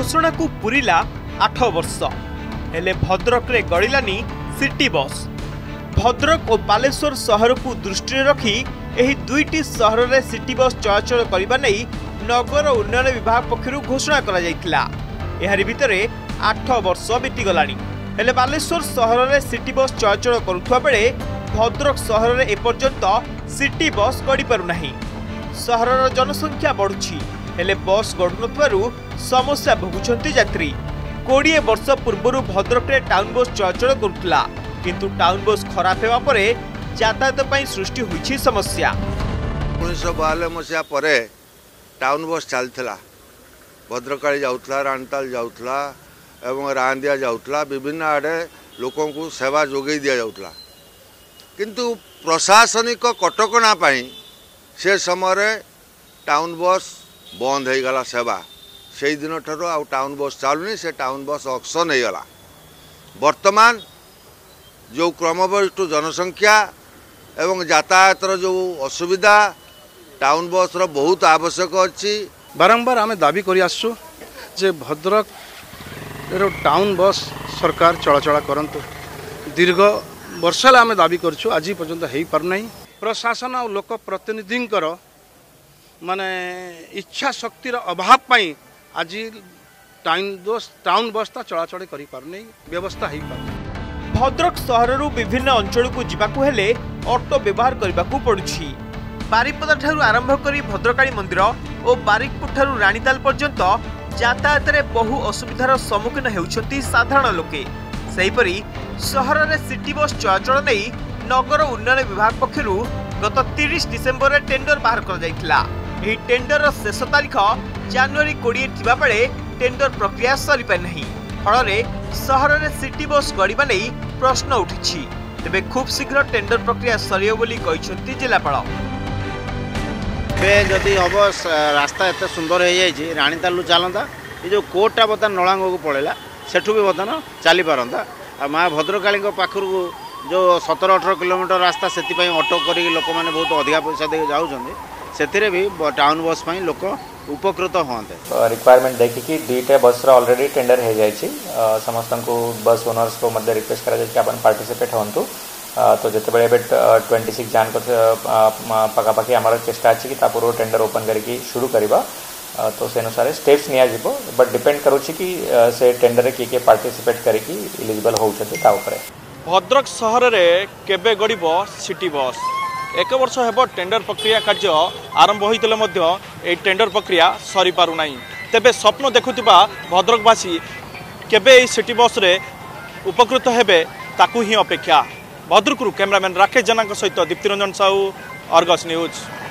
घोषणा को पूरीला 8 वर्ष हेले भद्रक रे गड़िलानी सिटी बस। भद्रक और बालेश्वर सहर को दृष्टि रखी एही दुईटी सहर रे सिटी बस चलाचल करबा नै नगर उन्नयन विभाग पक्षरु घोषणा करा जायतिला। एहारि भितरे 8 वर्ष बीती गलानी हेले बालेश्वर सहर रे सिटी बस चलाचल करुथुवा बेले भद्रक सहर रे एपर्यंत सिटी बस गड़ी पारु नाही। सहरर जनसंख्या बढ़ुछि हेले बस गड़ुनथुवारु समस्या भोगुछंती यात्री। 20 वर्ष पूर्व भद्रक रे टाउन बस चलाचल करुथला किंतु टाउन बस खराब हेबा परे यातायात पई सृष्टि होइछि समस्या। 1992 मसिया परे टाउन बस चलथिला, भद्रकाली जाउथला, राणताल जाउथला एवं रांदिया जाउथला, विभिन्न आड़े लोकों को सेवा जोगई दिया जाउथला। किंतु प्रशासनिक कटकणा पाई से समय टाउन बस बंद हो गला सेवा। से दिन ठार आ टाउन बस चलुनी, से टाउन बस ऑक्शन हो गला। वर्तमान जो क्रमबर्धित जनसंख्या एवं यातायात जो असुविधा टाउन बस रो बहुत आवश्यक अच्छी। बारंबार आम दाबी कर आसु जे भद्रक टाउन बस सरकार चलाचल करंतु। दीर्घ वर्षाला आम दाबी करछु, आज पर्यंत हो पारना। प्रशासन और लोक प्रतिनिधिंकर माने इच्छा शक्तिर अभाव पाई आज टाउन बस चलाचल कर पारना, व्यवस्था हो पार। भद्रक सहररू विभिन्न अंचल को जीवाकू हेले ऑटो व्यवहार करबाकू पड़ुछि। बारिपदा ठारू आरंभ करी भद्रकाली मंदिर और बारिकपुर ठारू राणीताल पर्यंत यातायात रे बहु असुविधार सम्मुखीन हेउछंती साधारण लोके। सेहीपरि सहर रे सिटी बस चलाचल नै नगर उन्नयन विभाग पक्षरु गत 30 डिसेम्बर रे टेंडर बाहर कर जायतिला। एही टेंडर शेष तारीख जनवरी 20 थिबा बेले टेंडर प्रक्रिया सरी पाइ नाही। फल सहर रे सिटी बस गड़िबा नै प्रश्न उठिछि। तेबे खूब शीघ्र टेंडर प्रक्रिया सरियो बोली कहिसंती जिलापाल। जदि हम रास्ता एत सुंदर हो जाए राणीतालू चलता, ये जो कोर्टा बर्तमान नलांग को पड़ेगा सेठू भी बर्तमान चली पारंता। माँ भद्रकाली पाखर जो 17-18 किलोमीटर रास्ता से ऑटो कर लोक मैंने बहुत अधिका पैसा दे जाऊँच से भी टाउन बस लोक उपकृत होते। रिक्वायरमेंट देखिकी दुईटा बस ऑलरेडी टेंडर हो जाए। समस्त को बस ओनर्स को मध्य रिक्वेस्ट करा पार्टिसिपेट हूँ। तो जिते 26 जान पखापाखि आम चेष्टा अच्छी कि पूर्व टेंडर ओपन करके शुरू करवा। तो से अनुसार स्टेप्स निया जिवो, बट डिपेंड करुछि कि से टेंडर किए पार्टिसिपेट करके इलिजिबल होउछथि ता ऊपर। भद्रक सहर रे केबे गड़िबो सिटी बस? 1 वर्ष हेबो टेंडर प्रक्रिया कार्य आरंभ होइतले मध्य ए टेंडर प्रक्रिया सरी पारु नाही। तेबे स्वप्न देखुथिबा भद्रकवासी केबे ए सिटी बस रे उपकृत हेबे ताकू ही अपेक्षा। भद्रकरू कैमरामैन राकेश जेना सहित दीप्तिरंजन साहू, अर्गस न्यूज।